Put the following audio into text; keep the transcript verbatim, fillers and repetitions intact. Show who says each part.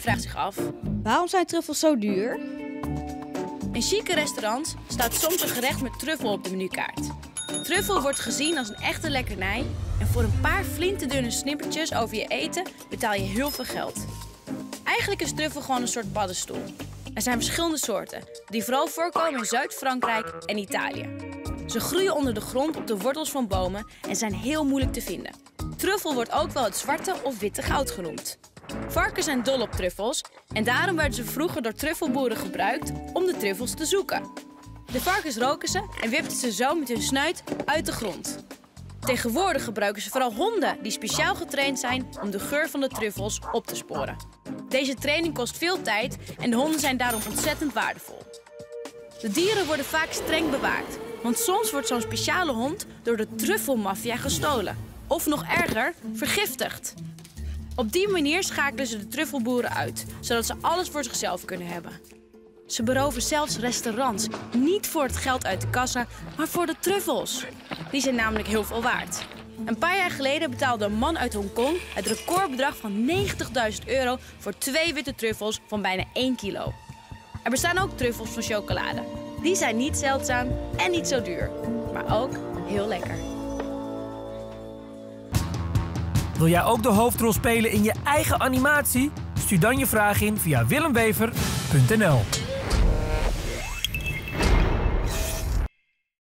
Speaker 1: vraagt zich af:
Speaker 2: waarom zijn truffels zo duur?
Speaker 1: in chique restaurants staat soms een gerecht met truffel op de menukaart. Truffel wordt gezien als een echte lekkernij en voor een paar flinterdunne snippertjes over je eten betaal je heel veel geld. Eigenlijk is truffel gewoon een soort paddenstoel. Er zijn verschillende soorten, die vooral voorkomen in Zuid-Frankrijk en Italië. Ze groeien onder de grond op de wortels van bomen en zijn heel moeilijk te vinden. Truffel wordt ook wel het zwarte of witte goud genoemd. Varkens zijn dol op truffels en daarom werden ze vroeger door truffelboeren gebruikt om de truffels te zoeken. De varkens roken ze en wipten ze zo met hun snuit uit de grond. Tegenwoordig gebruiken ze vooral honden die speciaal getraind zijn om de geur van de truffels op te sporen. Deze training kost veel tijd en de honden zijn daarom ontzettend waardevol. De dieren worden vaak streng bewaard, want soms wordt zo'n speciale hond door de truffelmafia gestolen. Of nog erger, vergiftigd. Op die manier schakelen ze de truffelboeren uit, zodat ze alles voor zichzelf kunnen hebben. Ze beroven zelfs restaurants, niet voor het geld uit de kassa, maar voor de truffels. Die zijn namelijk heel veel waard. Een paar jaar geleden betaalde een man uit Hongkong het recordbedrag van negentigduizend euro voor twee witte truffels van bijna één kilo. Er bestaan ook truffels van chocolade. Die zijn niet zeldzaam en niet zo duur, maar ook heel lekker.
Speaker 3: Wil jij ook de hoofdrol spelen in je eigen animatie? Stuur dan je vraag in via willemwever punt n l.